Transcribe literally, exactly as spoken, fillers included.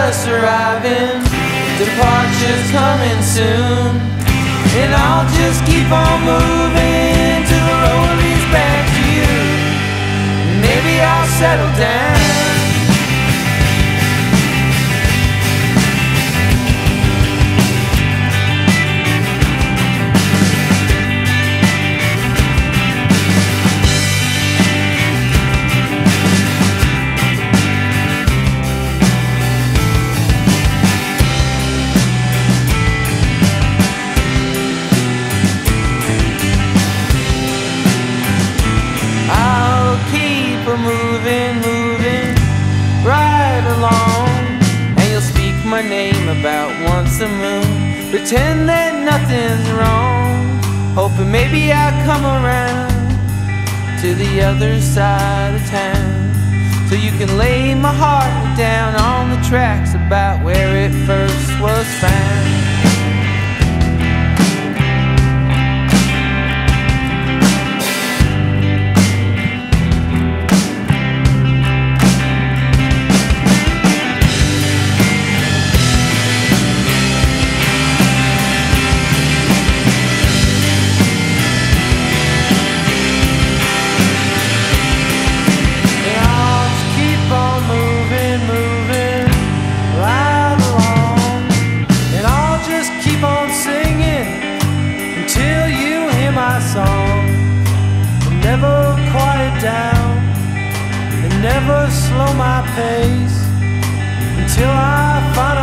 just arriving, departure's coming soon, and I'll just keep on moving till the road leads back to you. Maybe I'll settle down. Moving, moving right along, and you'll speak my name about once a moon. Pretend that nothing's wrong, hoping maybe I'll come around to the other side of town, so you can lay my heart down on the tracks about where it first was found. Never quiet down and never slow my pace until I find